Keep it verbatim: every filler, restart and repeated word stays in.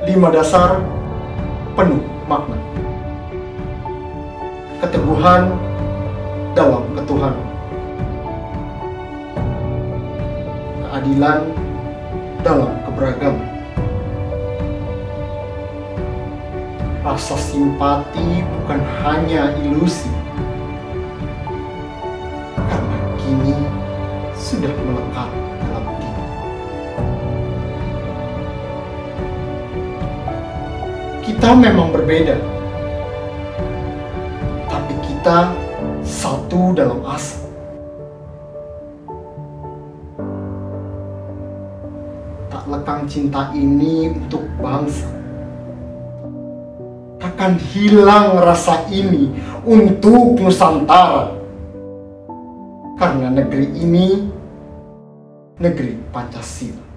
lima dasar penuh makna. Keteguhan dalam ketuhanan. Keadilan dalam keberagaman. Rasa simpati bukan hanya ilusi, karena kini sudah melekat dalam diri. Kita memang berbeda, tapi kita satu dalam asa. Tak lekang cinta ini untuk bangsa. Takkan hilang rasa ini untuk Nusantara. Karena negeri ini negeri Pancasila.